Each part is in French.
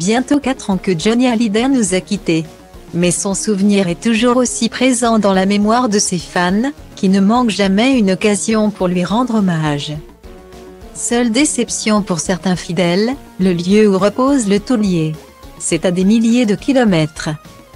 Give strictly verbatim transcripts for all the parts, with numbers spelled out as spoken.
bientôt quatre ans que Johnny Hallyday nous a quittés. Mais son souvenir est toujours aussi présent dans la mémoire de ses fans, qui ne manquent jamais une occasion pour lui rendre hommage. Seule déception pour certains fidèles, le lieu où repose le taulier. C'est à des milliers de kilomètres.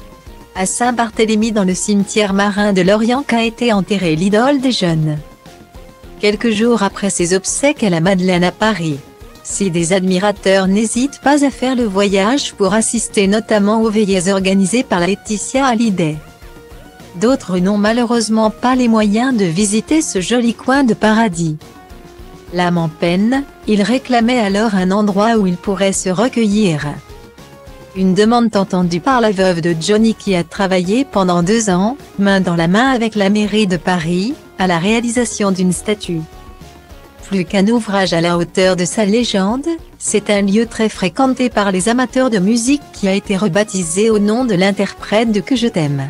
À Saint-Barthélemy dans le cimetière marin de Lorient qu'a été enterrée l'idole des jeunes. Quelques jours après ses obsèques à la Madeleine à Paris. Si des admirateurs n'hésitent pas à faire le voyage pour assister notamment aux veillées organisées par Laetitia Hallyday. D'autres n'ont malheureusement pas les moyens de visiter ce joli coin de paradis. L'âme en peine, il réclamait alors un endroit où il pourrait se recueillir. Une demande entendue par la veuve de Johnny qui a travaillé pendant deux ans, main dans la main avec la mairie de Paris, à la réalisation d'une statue. Plus qu'un ouvrage à la hauteur de sa légende, c'est un lieu très fréquenté par les amateurs de musique qui a été rebaptisé au nom de l'interprète de Que je t'aime.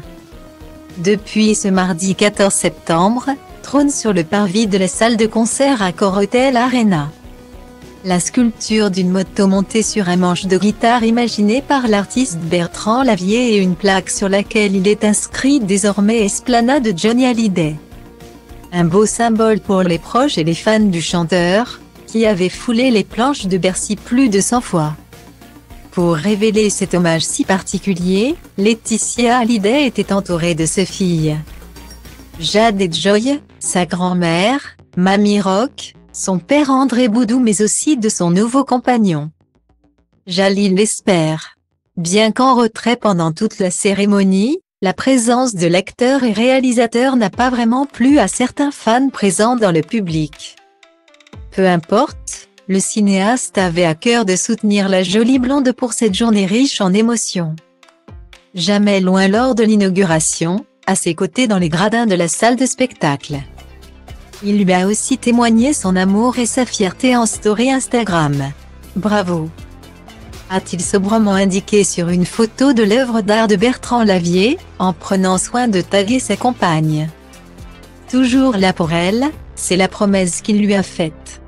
Depuis ce mardi quatorze septembre, trône sur le parvis de la salle de concert Accor Hotel Arena. La sculpture d'une moto montée sur un manche de guitare imaginé par l'artiste Bertrand Lavier et une plaque sur laquelle il est inscrit désormais Esplanade de Johnny Hallyday. Un beau symbole pour les proches et les fans du chanteur, qui avait foulé les planches de Bercy plus de cent fois. Pour révéler cet hommage si particulier, Laetitia Hallyday était entourée de ses filles. Jade et Joy, sa grand-mère, Mamie Rock, son père André Boudou mais aussi de son nouveau compagnon. Jalil l'espère. Bien qu'en retrait pendant toute la cérémonie, la présence de l'acteur et réalisateur n'a pas vraiment plu à certains fans présents dans le public. Peu importe, le cinéaste avait à cœur de soutenir la jolie blonde pour cette journée riche en émotions. Jamais loin lors de l'inauguration, à ses côtés dans les gradins de la salle de spectacle. Il lui a aussi témoigné son amour et sa fierté en story Instagram. Bravo! A-t-il sobrement indiqué sur une photo de l'œuvre d'art de Bertrand Lavier, en prenant soin de taguer sa compagne. Toujours là pour elle, c'est la promesse qu'il lui a faite.